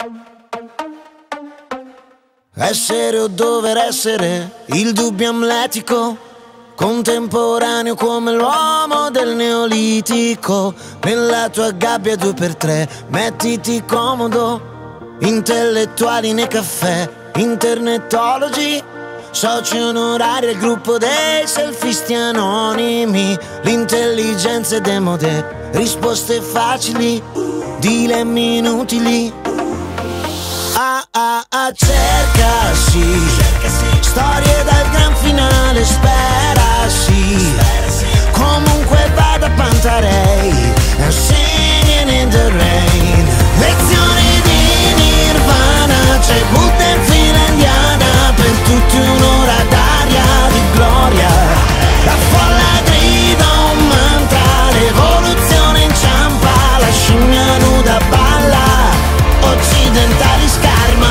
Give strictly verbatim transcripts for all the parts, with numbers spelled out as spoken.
Essere o dover essere, il dubbio amletico, contemporaneo come l'uomo del neolitico. Nella tua gabbia due per tre, mettiti comodo, intellettuali nei caffè, internetologi, soci onorari al gruppo dei selfisti anonimi. L'intelligenza è demode, risposte facili, dilemmi inutili. Ah ah ah, cercasi, storie dal gran finale, sperasi. Comunque vada Pantarei, and singing in the rain. Lezioni di Nirvana, c'è Buddha in fila indiana, per tutti un'ora d'aria di gloria. La folla grida un mantra, l'evoluzione inciampa, la scimmia nuda balla, occidentali scarma,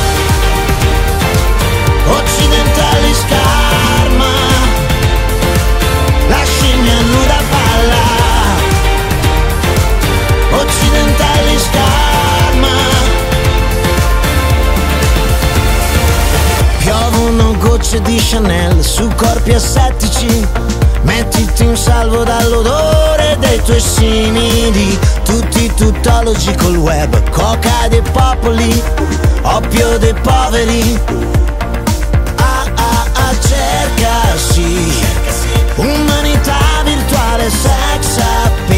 occidentali scarma, la scimmia nuda balla, occidentali scarma. Piovono gocce di Chanel su corpi assettici, mettiti in salvo dall'odore dei tuoi simili. Tutti tuttologi col web, coca dei popoli, oppio dei poveri. Ah ah ah, cercasi, umanità virtuale, sex appeal.